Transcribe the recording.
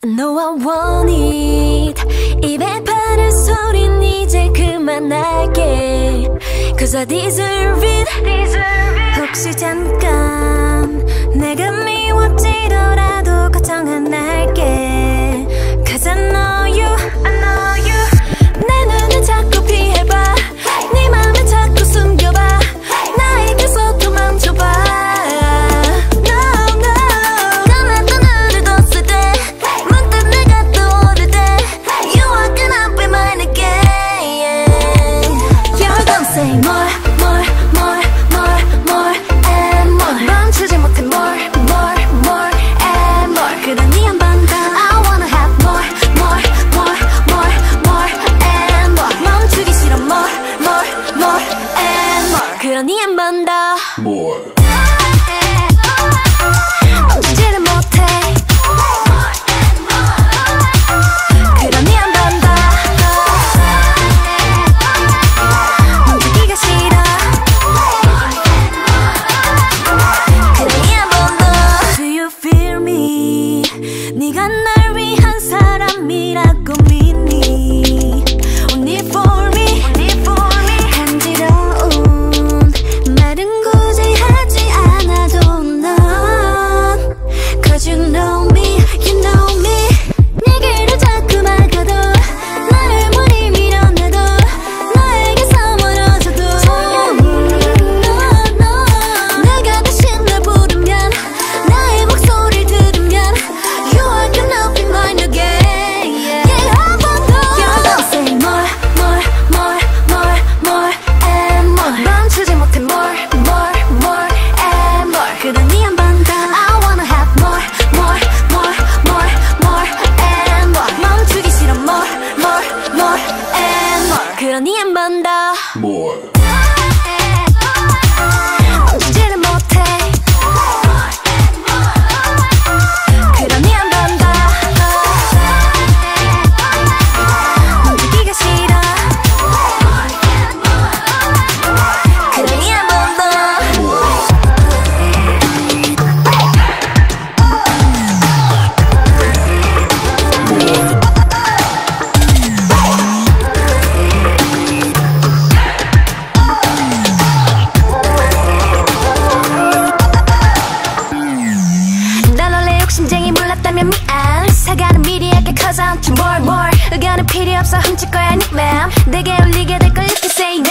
No, I want it. 입에 바른 소린 이제 그만할게. Cause I deserve it. 혹시 잠깐 내가 미워지더라도 걱정 안 할게. Cause I know you. 내 눈을 자꾸 피해봐. 네 맘을 자꾸 숨겨봐. 나에게서 도망쳐봐. Say more, more, more, more, more and more. 멈추지 못해 more, more, more and more. 그러니 한 번 더. I wanna have more, more, more, more, more and more. 멈추기 싫어 more, more, more and more. 그러니 한 번 더. More. 멈추지를 못해. 그러니 한 번 더. 네가 날 위한 사람이라고 믿니? Only for me, 간지러운 말은 굳이 하지 않아도 넌 Cause you know me, you know me. 네 길을 자꾸 막아도 나를 무리 밀어내도 너에게서 멀어져도 No, 내가 대신 널 부르면 나의 목소리를 들으면 그러니 한 번 더. More. 멈추지를 못해. 그러니 한 번 더. 멈추기가 싫어. 그러니 한 번 더. 몰랐다면 미안. 사과는 미리 할게 cause I'm too more. 의견은 필요 없어 훔칠 거야 네 맘. 내게 울리게 될 걸 이렇게 say no.